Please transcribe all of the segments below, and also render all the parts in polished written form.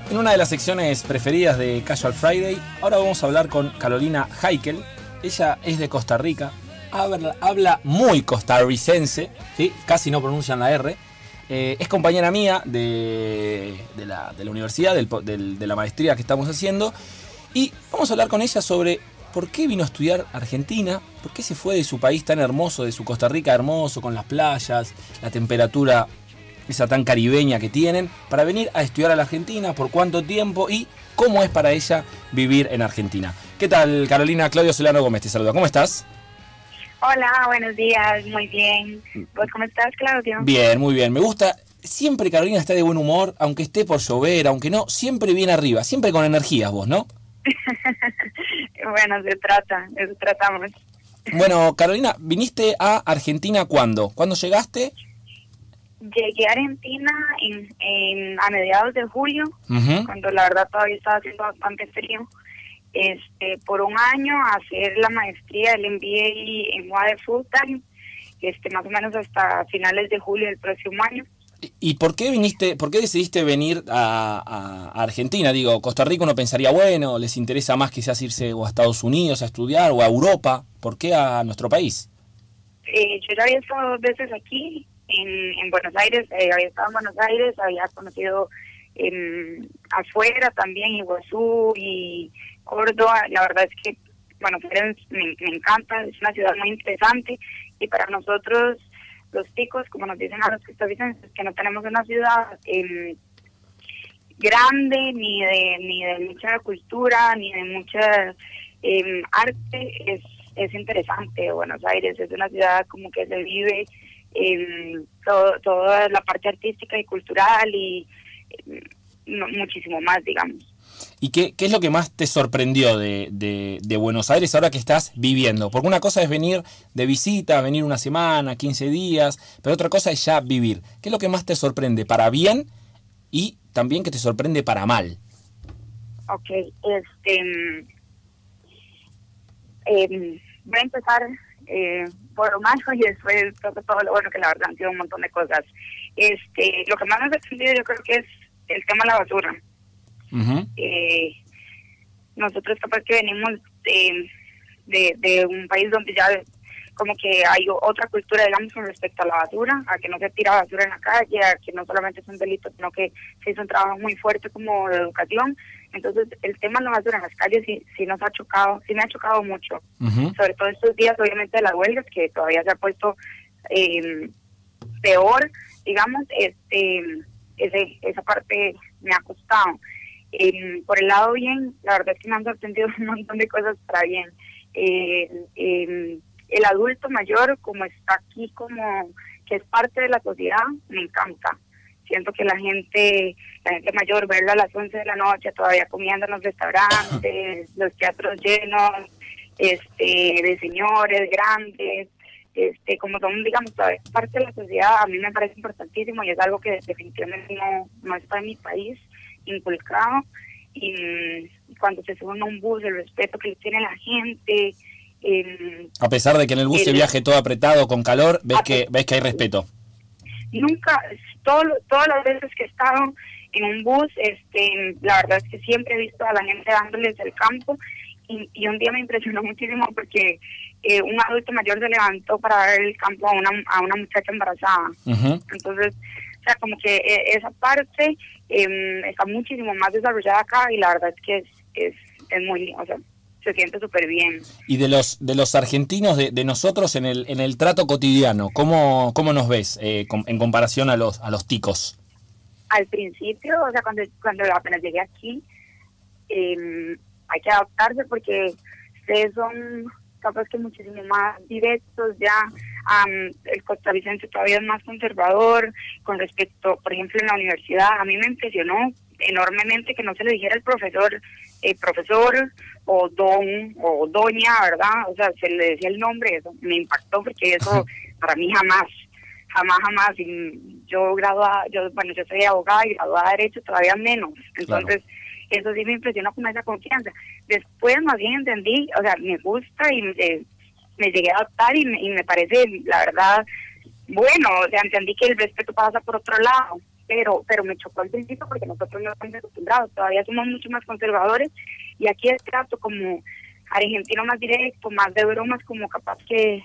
En una de las secciones preferidas de Casual Friday, ahora vamos a hablar con Carolina Heikel. Ella es de Costa Rica, habla muy costarricense, ¿sí? Casi no pronuncian la R. Es compañera mía de la universidad, de la maestría que estamos haciendo. Y vamos a hablar con ella sobre por qué vino a estudiar Argentina, por qué se fue de su país tan hermoso, de su Costa Rica hermoso, con las playas, la temperatura esa tan caribeña que tienen, para venir a estudiar a la Argentina, por cuánto tiempo y cómo es para ella vivir en Argentina. ¿Qué tal, Carolina? Claudio Solano Gómez te saluda. ¿Cómo estás? Hola, buenos días, muy bien. ¿Vos cómo estás, Claudio? Bien, muy bien. Me gusta. Siempre Carolina está de buen humor, aunque esté por llover, aunque no, siempre bien arriba, siempre con energías vos, ¿no? Bueno, eso tratamos. Bueno, Carolina, ¿viniste a Argentina cuándo? ¿Cuándo llegaste? Llegué a Argentina a mediados de julio, cuando la verdad todavía estaba haciendo bastante frío, por un año a hacer la maestría del MBA en UADE Full Time, más o menos hasta finales de julio del próximo año. ¿Y por qué decidiste venir a Argentina? Digo, Costa Rica uno pensaría, bueno, les interesa más quizás irse o a Estados Unidos a estudiar o a Europa. ¿Por qué a nuestro país? Yo ya había estado 2 veces aquí, en Buenos Aires, había estado en Buenos Aires, había conocido afuera también, Iguazú y Córdoba. La verdad es que, bueno, me encanta, es una ciudad muy interesante y para nosotros, los ticos, como nos dicen a los costarricenses, que no tenemos una ciudad grande, ni de mucha cultura, ni de mucha arte, es interesante. Buenos Aires es una ciudad como que se vive toda la parte artística y cultural y muchísimo más, digamos. ¿Y qué es lo que más te sorprendió de Buenos Aires ahora que estás viviendo? Porque una cosa es venir de visita, venir una semana, 15 días, pero otra cosa es ya vivir. ¿Qué es lo que más te sorprende para bien y también que te sorprende para mal? Ok, voy a empezar por lo malo y después todo lo bueno, que la verdad han sido un montón de cosas. Lo que más me ha sorprendido yo creo que es el tema de la basura. Nosotros capaz que venimos de un país donde ya como que hay otra cultura, digamos, con respecto a la basura, a que no se tira basura en la calle, a que no solamente es un delito, sino que se hizo un trabajo muy fuerte como de educación. Entonces el tema de la basura en las calles sí nos ha chocado, sí me ha chocado mucho, sobre todo estos días obviamente de las huelgas, que todavía se ha puesto peor, digamos. Esa parte me ha costado. Por el lado bien, la verdad es que me han sorprendido un montón de cosas para bien. El adulto mayor, como está aquí, como que es parte de la sociedad, me encanta. Siento que la gente mayor, verlo a las 11 de la noche todavía comiendo en los restaurantes, los teatros llenos, de señores grandes, como son, digamos, todavía parte de la sociedad, a mí me parece importantísimo y es algo que definitivamente no está en mi país inculcado. Y cuando se suben a un bus, el respeto que le tiene la gente. A pesar de que en el bus se viaje todo apretado, con calor, ves que hay respeto. Nunca, todas las veces que he estado en un bus, la verdad es que siempre he visto a la gente dándoles el campo y un día me impresionó muchísimo porque un adulto mayor se levantó para dar el campo a una muchacha embarazada. Entonces, o sea, como que esa parte está muchísimo más desarrollada acá y la verdad es que es muy, o sea, se siente súper bien. Y de los argentinos, de nosotros en el trato cotidiano, ¿cómo nos ves en comparación a los ticos? Al principio, o sea, cuando apenas llegué aquí, hay que adaptarse porque ustedes son capaz que muchísimo más directos ya. El costarricense todavía es más conservador con respecto, por ejemplo, en la universidad. A mí me impresionó enormemente que no se le dijera al profesor o don o doña, ¿verdad? O sea, se le decía el nombre. Eso me impactó porque eso para mí jamás. Y yo soy abogada y graduada de Derecho todavía menos. Entonces, claro, eso sí me impresionó con esa confianza. Después más bien entendí, o sea, me gusta y me llegué a adaptar y me parece, la verdad, bueno, o sea, entendí que el respeto pasa por otro lado. pero me chocó al principio porque nosotros no estamos acostumbrados, todavía somos mucho más conservadores, y aquí el trato como argentino más directo, más de bromas, como capaz que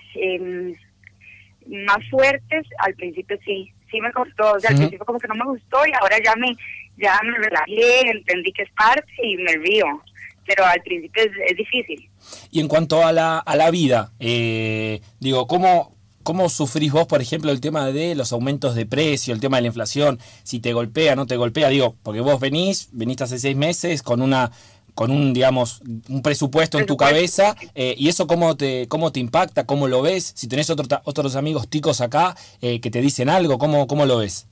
más fuertes. Al principio sí me costó, o sea, al principio como que no me gustó, y ahora ya me relajé, entendí que es parte y me río, pero al principio es difícil. Y en cuanto a la vida, digo, ¿cómo sufrís vos, por ejemplo, el tema de los aumentos de precio, el tema de la inflación? Si te golpea, no te golpea, digo, porque vos viniste hace 6 meses con digamos, un presupuesto en tu cabeza, y eso cómo te impacta, cómo lo ves, si tenés otros amigos ticos acá que te dicen algo, ¿cómo lo ves?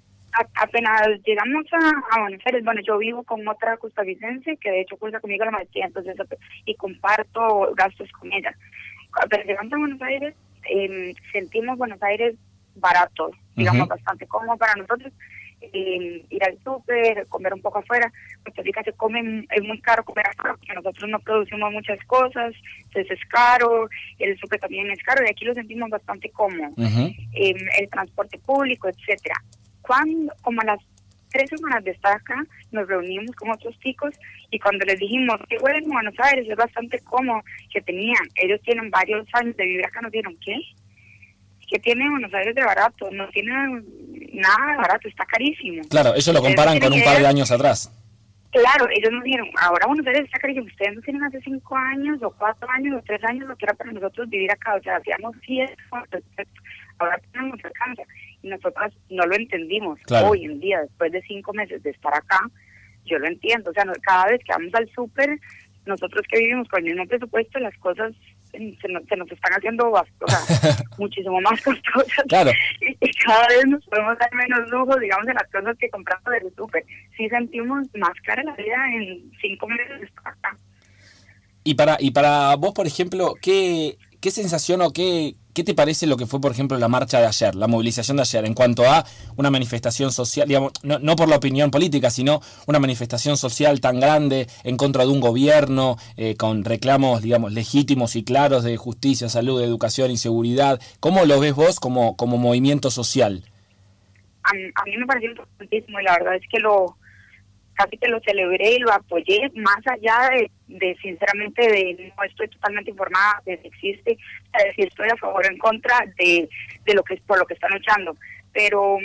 Apenas llegamos a Buenos Aires, bueno, yo vivo con otra costarricense que de hecho cursa conmigo la maestría, entonces, y comparto gastos con ella. Pero llegamos a Buenos Aires, sentimos Buenos Aires barato, digamos, bastante cómodo para nosotros. Ir al súper, comer un poco afuera. Costa Rica es muy caro comer afuera porque nosotros no producimos muchas cosas, entonces es caro, el súper también es caro, y aquí lo sentimos bastante cómodo. El transporte público, etcétera. Como a las 3 semanas de estar acá, nos reunimos con otros chicos, y cuando les dijimos que bueno, en Buenos Aires es bastante cómodo, que ellos tienen varios años de vivir acá, nos dijeron, ¿qué tiene Buenos Aires de barato? No tiene nada de barato, está carísimo. Claro, ellos lo comparan con un par de años atrás. Claro, ellos nos dijeron, ahora Buenos Aires está carísimo, ustedes no tienen hace 5 años, o 4 años, o 3 años, lo que era para nosotros vivir acá, o sea, hacíamos 10, ahora tenemos alcanza, y nosotros no lo entendimos. Claro. Hoy en día, después de 5 meses de estar acá, yo lo entiendo, o sea, cada vez que vamos al súper, nosotros que vivimos con el mismo presupuesto, las cosas se nos están haciendo muchísimo más costosas. Claro. Y cada vez nos podemos dar menos lujo, digamos, en las cosas que compramos del súper. Sí sentimos más cara la vida en 5 meses acá. Y para vos, por ejemplo, ¿qué sensación o qué te parece lo que fue, por ejemplo, la marcha de ayer, la movilización de ayer, en cuanto a una manifestación social, digamos, no por la opinión política, sino una manifestación social tan grande en contra de un gobierno, con reclamos, digamos, legítimos y claros de justicia, salud, educación y seguridad? ¿Cómo lo ves vos como movimiento social? A mí me pareció importantísimo, y la verdad es que casi que lo celebré y lo apoyé, más allá de sinceramente, no estoy totalmente informada de si existe, de si estoy a favor o en contra de por lo que están luchando, pero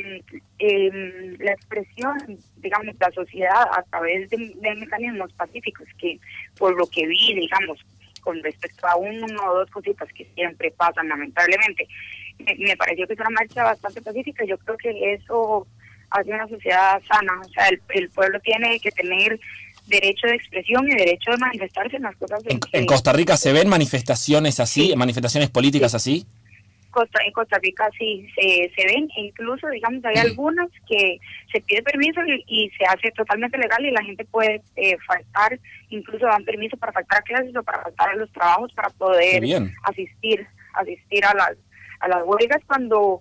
la expresión, digamos, la sociedad a través de mecanismos pacíficos, que por lo que vi, digamos, con respecto a 1 o 2 cositas que siempre pasan lamentablemente, me pareció que es una marcha bastante pacífica. Yo creo que eso hacia una sociedad sana, o sea, el pueblo tiene que tener derecho de expresión y derecho de manifestarse en las cosas. ¿En Costa Rica se ven manifestaciones así, sí, manifestaciones políticas así? En Costa Rica sí se ven, e incluso, digamos, hay algunas que se pide permiso y se hace totalmente legal, y la gente puede faltar, incluso dan permiso para faltar a clases o para faltar a los trabajos para poder asistir a las huelgas cuando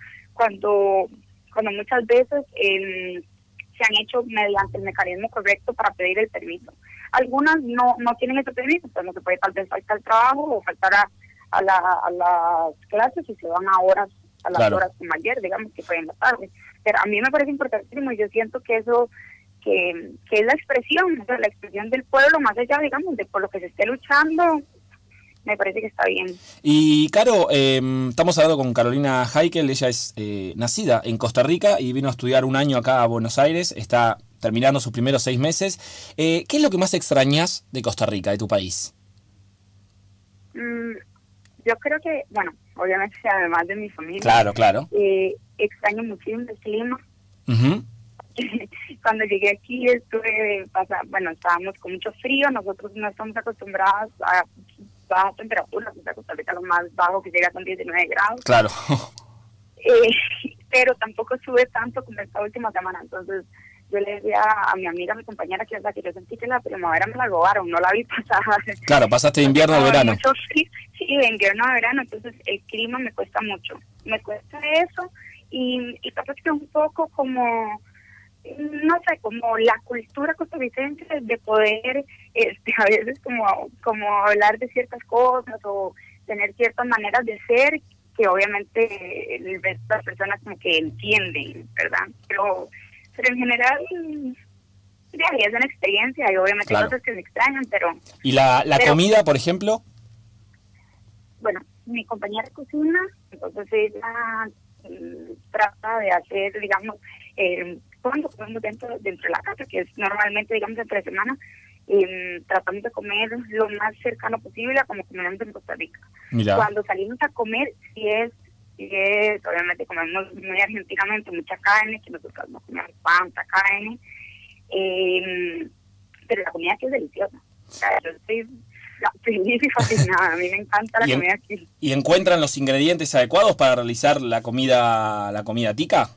muchas veces se han hecho mediante el mecanismo correcto para pedir el permiso. Algunas no tienen ese permiso, pues no se puede tal vez faltar al trabajo o faltar a las clases, y se van a las horas como ayer, digamos, que fue en la tarde. Pero a mí me parece importantísimo, y yo siento que eso, que es la expresión, o sea, la expresión del pueblo, más allá, digamos, de por lo que se esté luchando. Me parece que está bien. Y Caro, estamos hablando con Carolina Heikel. Ella es nacida en Costa Rica y vino a estudiar 1 año acá a Buenos Aires. Está terminando sus primeros 6 meses. ¿Qué es lo que más extrañas de Costa Rica, de tu país? Yo creo que, bueno, obviamente además de mi familia. Claro. Extraño muchísimo el clima. Cuando llegué aquí estábamos con mucho frío. Nosotros no estamos acostumbrados a baja temperatura, o sea, Costa Rica lo más bajo que llega son 19 grados. Claro. Pero tampoco sube tanto como esta última semana. Entonces yo le decía a mi amiga, a mi compañera, que yo sentí que la primavera me la robaron, no la vi pasar. Claro, pasaste de invierno a verano. Sí, de invierno a verano, entonces el clima me cuesta mucho. Me cuesta eso, y capaz que un poco como, no sé, como la cultura costarricense de poder a veces como hablar de ciertas cosas o tener ciertas maneras de ser que obviamente el resto de las personas como que entienden, ¿verdad? Pero pero en general ya es una experiencia y obviamente hay cosas que me extrañan, pero... ¿Y la comida, por ejemplo? Bueno, mi compañera de cocina, entonces ella trata de hacer, digamos, cuando comemos dentro de la casa, que es normalmente, digamos, entre semana, tratamos de comer lo más cercano posible a como comemos en Costa Rica. Mira. Cuando salimos a comer, sí es, obviamente comemos muy argentinamente, mucha carne, que nosotros no comemos tanta carne, pero la comida aquí es deliciosa. O sea, yo estoy feliz y fascinada, a mí me encanta la comida aquí. ¿Y encuentran los ingredientes adecuados para realizar la comida tica?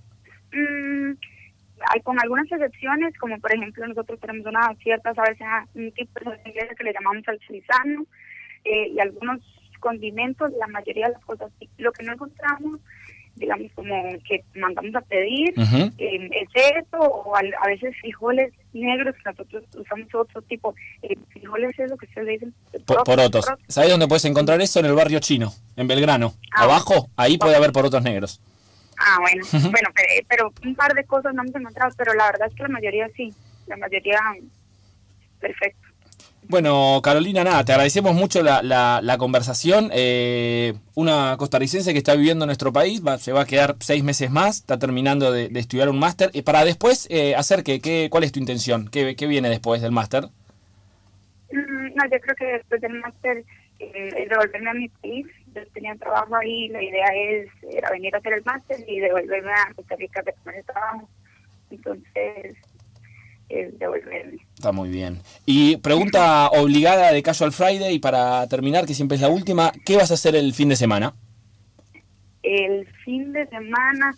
Hay con algunas excepciones, como por ejemplo nosotros tenemos una cierta, ¿sabes? Un tipo de salsa inglesa que le llamamos salsizano, y algunos condimentos, la mayoría de las cosas. Lo que no encontramos, digamos, como que mandamos a pedir, es eso, o a veces frijoles negros, que nosotros usamos otro tipo, frijoles es lo que ustedes dicen. Porotos. ¿Sabes dónde puedes encontrar eso? En el barrio chino, en Belgrano. Abajo, ahí puede haber porotos negros. Ah, bueno, bueno, pero un par de cosas no hemos encontrado, pero la verdad es que la mayoría sí, la mayoría perfecto. Bueno, Carolina, nada, te agradecemos mucho la conversación. Una costarricense que está viviendo en nuestro país, se va a quedar 6 meses más, está terminando de estudiar un máster. Para después hacer ¿cuál es tu intención? ¿Qué viene después del máster? No, yo creo que después del máster es devolverme a mi país. Yo tenía trabajo ahí, la idea era venir a hacer el máster y devolverme a Costa Rica de comer trabajo. Entonces, devolverme. Está muy bien. Y pregunta obligada de Casual Friday, para terminar, que siempre es la última, ¿qué vas a hacer el fin de semana? El fin de semana,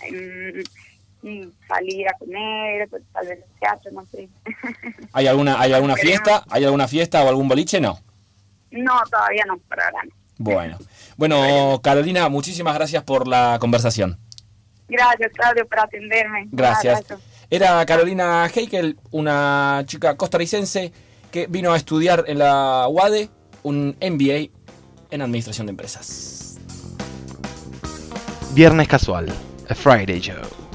salir a comer, pues, tal vez al teatro, no sé. ¿Hay alguna fiesta? ¿Hay alguna fiesta o algún boliche? No. No, todavía no, por ahora no. Bueno, Carolina, muchísimas gracias por la conversación. Gracias, Claudio, por atenderme. Gracias. Era Carolina Heikel, una chica costarricense que vino a estudiar en la UADE un MBA en Administración de Empresas. Viernes Casual, a Friday Show.